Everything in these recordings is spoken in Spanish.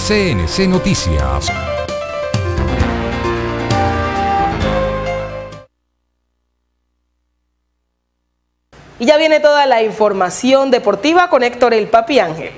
CNC Noticias. Y ya viene toda la información deportiva con Héctor El Papi Ángel.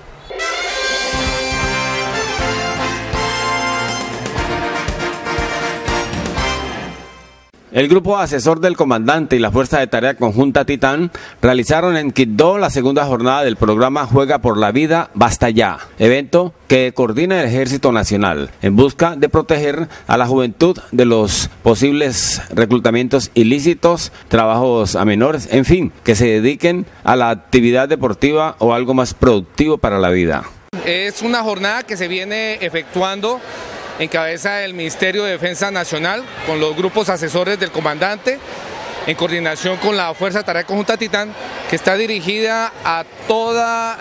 El grupo asesor del comandante y la Fuerza de Tarea Conjunta Titán realizaron en Quibdó la segunda jornada del programa Juega por la Vida, Basta Ya, evento que coordina el Ejército Nacional en busca de proteger a la juventud de los posibles reclutamientos ilícitos, trabajos a menores, en fin, que se dediquen a la actividad deportiva o algo más productivo para la vida. Es una jornada que se viene efectuando en cabeza del Ministerio de Defensa Nacional, con los grupos asesores del comandante, en coordinación con la Fuerza de Tarea Conjunta Titán, que está dirigida a toda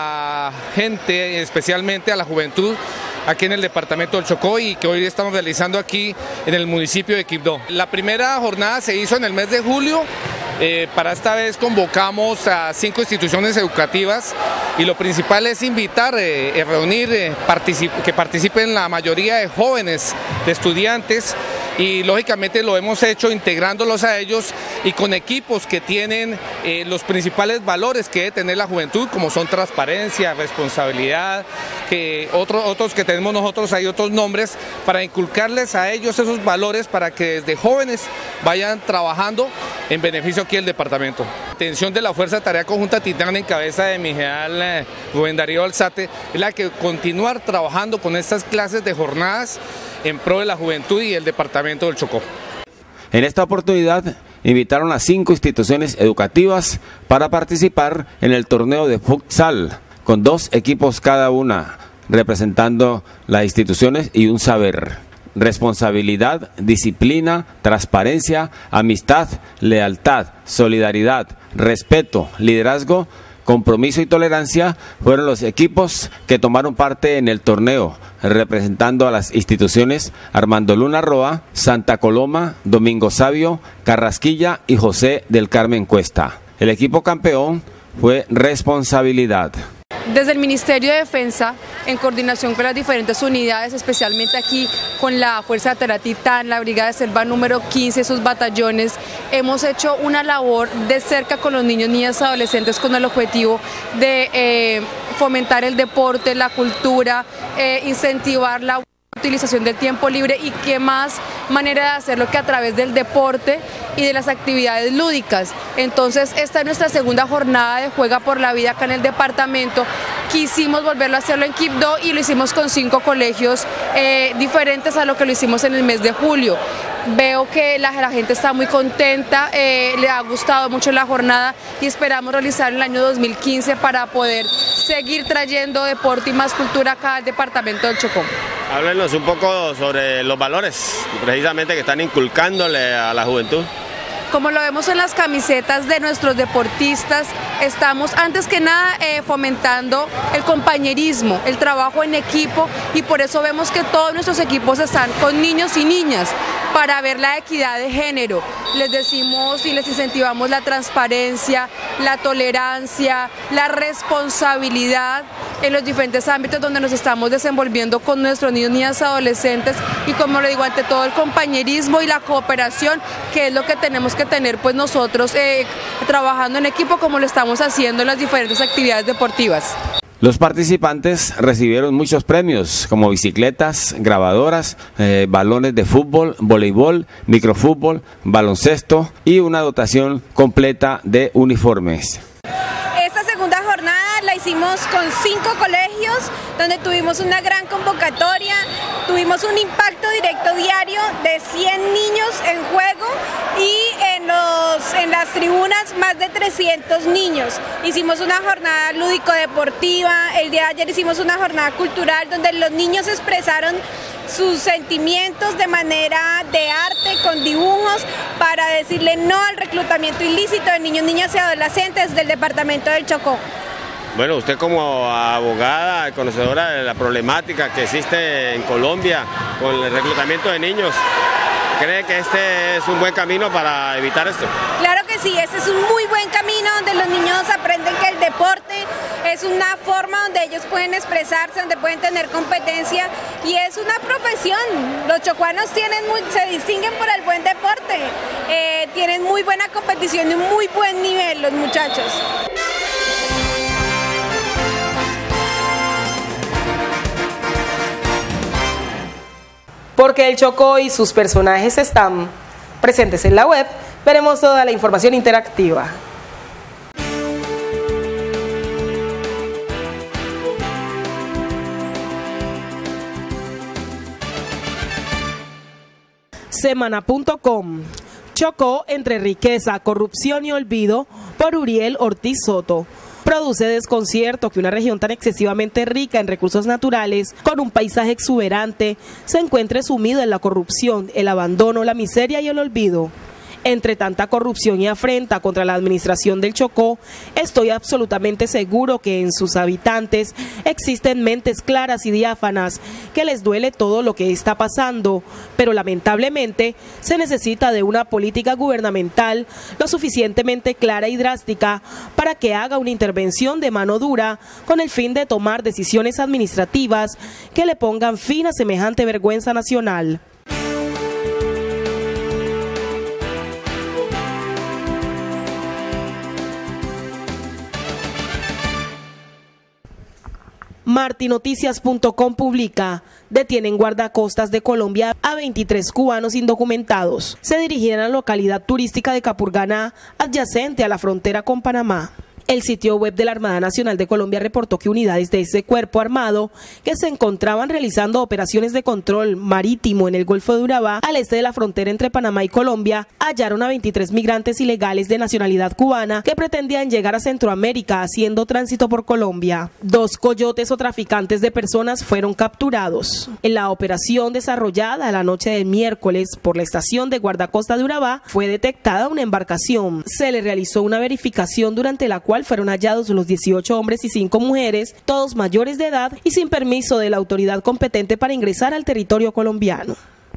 la gente, especialmente a la juventud, aquí en el departamento del Chocó y que hoy estamos realizando aquí en el municipio de Quibdó. La primera jornada se hizo en el mes de julio. Para esta vez convocamos a 5 instituciones educativas y lo principal es invitar, reunir, que participen la mayoría de jóvenes, de estudiantes, y lógicamente lo hemos hecho integrándolos a ellos y con equipos que tienen los principales valores que debe tener la juventud, como son transparencia, responsabilidad, que otros que tenemos nosotros, hay otros nombres, para inculcarles a ellos esos valores para que desde jóvenes vayan trabajando en beneficio aquí del departamento. La intención de la Fuerza de Tarea Conjunta Titán en cabeza de mi general Rubén Darío Alzate es la que continuar trabajando con estas clases de jornadas en pro de la juventud y el departamento del Chocó. En esta oportunidad invitaron a 5 instituciones educativas para participar en el torneo de futsal, con 2 equipos cada una, representando las instituciones y un saber: responsabilidad, disciplina, transparencia, amistad, lealtad, solidaridad, respeto, liderazgo, compromiso y tolerancia fueron los equipos que tomaron parte en el torneo, representando a las instituciones Armando Luna Roa, Santa Coloma, Domingo Sabio, Carrasquilla y José del Carmen Cuesta. El equipo campeón fue Responsabilidad. Desde el Ministerio de Defensa, en coordinación con las diferentes unidades, especialmente aquí con la Fuerza de Tarea Titán, la Brigada de Selva número 15, sus batallones, hemos hecho una labor de cerca con los niños, niñas y adolescentes con el objetivo de fomentar el deporte, la cultura, incentivar la utilización del tiempo libre, y qué más manera de hacerlo que a través del deporte y de las actividades lúdicas. Entonces esta es nuestra segunda jornada de Juega por la Vida acá en el departamento. Quisimos volverlo a hacerlo en Quibdó y lo hicimos con 5 colegios diferentes a lo que lo hicimos en el mes de julio. Veo que la gente está muy contenta, le ha gustado mucho la jornada y esperamos realizar el año 2015 para poder seguir trayendo deporte y más cultura acá al departamento del Chocó. Háblenos un poco sobre los valores precisamente que están inculcándole a la juventud. Como lo vemos en las camisetas de nuestros deportistas, estamos antes que nada fomentando el compañerismo, el trabajo en equipo, y por eso vemos que todos nuestros equipos están con niños y niñas para ver la equidad de género. Les decimos y les incentivamos la transparencia, la tolerancia, la responsabilidad en los diferentes ámbitos donde nos estamos desenvolviendo con nuestros niños, niñas y adolescentes, y como lo digo, ante todo el compañerismo y la cooperación, que es lo que tenemos que tener pues nosotros trabajando en equipo, como lo estamos haciendo en las diferentes actividades deportivas. Los participantes recibieron muchos premios, como bicicletas, grabadoras, balones de fútbol, voleibol, microfútbol, baloncesto y una dotación completa de uniformes. Esta segunda jornada la hicimos con 5 colegios, donde tuvimos una gran convocatoria, tuvimos un impacto directo diario de 100 niños en juego y en las tribunas más de 300 niños. Hicimos una jornada lúdico-deportiva, el día de ayer hicimos una jornada cultural donde los niños expresaron sus sentimientos de manera de arte, con dibujos, para decirle no al reclutamiento ilícito de niños, niñas y adolescentes del departamento del Chocó. Bueno, usted como abogada, conocedora de la problemática que existe en Colombia con el reclutamiento de niños, ¿cree que este es un buen camino para evitar esto? Claro que sí, este es un muy buen camino donde los niños aprenden que el deporte es una forma donde ellos pueden expresarse, donde pueden tener competencia y es una profesión. Los chocuanos se distinguen por el buen deporte, tienen muy buena competición y un muy buen nivel los muchachos. Porque el Chocó y sus personajes están presentes en la web, veremos toda la información interactiva. Semana.com. Chocó entre riqueza, corrupción y olvido por Uriel Ortiz Soto. Produce desconcierto que una región tan excesivamente rica en recursos naturales, con un paisaje exuberante, se encuentre sumido en la corrupción, el abandono, la miseria y el olvido. Entre tanta corrupción y afrenta contra la administración del Chocó, estoy absolutamente seguro que en sus habitantes existen mentes claras y diáfanas que les duele todo lo que está pasando, pero lamentablemente se necesita de una política gubernamental lo suficientemente clara y drástica para que haga una intervención de mano dura con el fin de tomar decisiones administrativas que le pongan fin a semejante vergüenza nacional. Martinoticias.com publica: detienen guardacostas de Colombia a 23 cubanos indocumentados. Se dirigían a la localidad turística de Capurganá, adyacente a la frontera con Panamá. El sitio web de la Armada Nacional de Colombia reportó que unidades de ese cuerpo armado que se encontraban realizando operaciones de control marítimo en el Golfo de Urabá, al este de la frontera entre Panamá y Colombia, hallaron a 23 migrantes ilegales de nacionalidad cubana que pretendían llegar a Centroamérica haciendo tránsito por Colombia. 2 coyotes o traficantes de personas fueron capturados. En la operación desarrollada la noche del miércoles por la estación de guardacosta de Urabá fue detectada una embarcación. Se le realizó una verificación durante la cual fueron hallados los 18 hombres y 5 mujeres, todos mayores de edad y sin permiso de la autoridad competente para ingresar al territorio colombiano.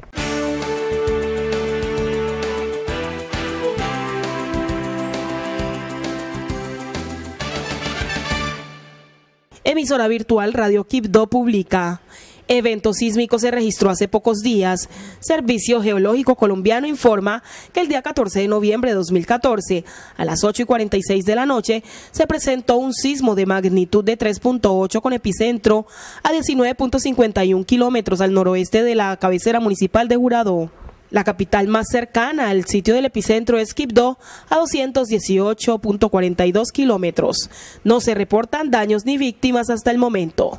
Emisora virtual Radio Quibdó publica: evento sísmico se registró hace pocos días. Servicio Geológico Colombiano informa que el día 14 de noviembre de 2014, a las 8:46 de la noche, se presentó un sismo de magnitud de 3.8 con epicentro a 19.51 kilómetros al noroeste de la cabecera municipal de Jurado. La capital más cercana al sitio del epicentro es Quibdó, a 218.42 kilómetros. No se reportan daños ni víctimas hasta el momento.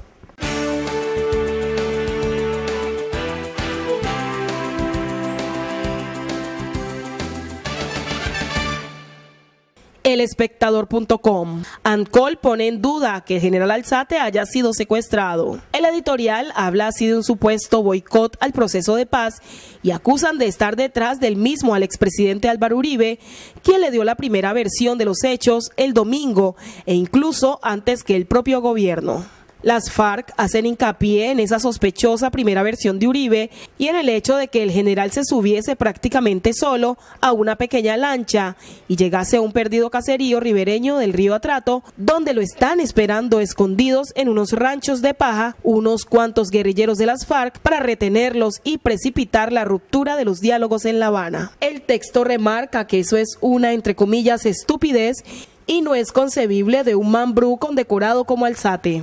Elespectador.com. ANCOL pone en duda que el general Alzate haya sido secuestrado. El editorial habla así de un supuesto boicot al proceso de paz y acusan de estar detrás del mismo al expresidente Álvaro Uribe, quien le dio la primera versión de los hechos el domingo e incluso antes que el propio gobierno. Las FARC hacen hincapié en esa sospechosa primera versión de Uribe y en el hecho de que el general se subiese prácticamente solo a una pequeña lancha y llegase a un perdido caserío ribereño del río Atrato, donde lo están esperando escondidos en unos ranchos de paja unos cuantos guerrilleros de las FARC para retenerlos y precipitar la ruptura de los diálogos en La Habana. El texto remarca que eso es una, entre comillas, estupidez y no es concebible de un mambrú condecorado como Alzate.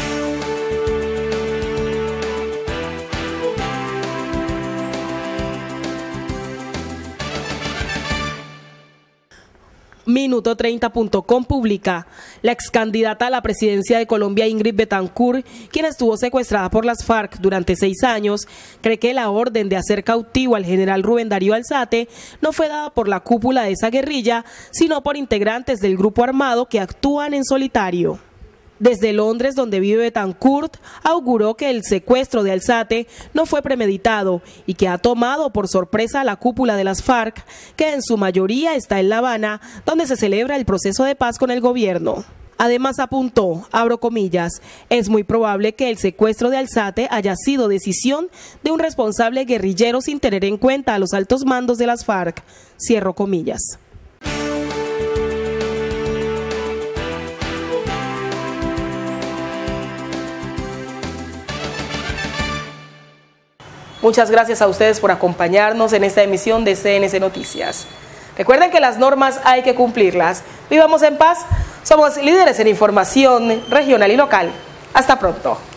Minuto30.com publica: la ex candidata a la presidencia de Colombia, Ingrid Betancourt, quien estuvo secuestrada por las FARC durante 6 años, cree que la orden de hacer cautivo al general Rubén Darío Alzate no fue dada por la cúpula de esa guerrilla, sino por integrantes del grupo armado que actúan en solitario. Desde Londres, donde vive Betancourt, auguró que el secuestro de Alzate no fue premeditado y que ha tomado por sorpresa a la cúpula de las FARC, que en su mayoría está en La Habana, donde se celebra el proceso de paz con el gobierno. Además apuntó, abro comillas, es muy probable que el secuestro de Alzate haya sido decisión de un responsable guerrillero sin tener en cuenta a los altos mandos de las FARC, cierro comillas. Muchas gracias a ustedes por acompañarnos en esta emisión de CNC Noticias. Recuerden que las normas hay que cumplirlas. Vivamos en paz. Somos líderes en información regional y local. Hasta pronto.